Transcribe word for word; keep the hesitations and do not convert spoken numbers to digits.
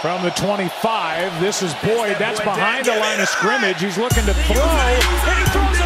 From the twenty-five, this is Boyd. That's behind the line of scrimmage. He's looking to throw, and he throws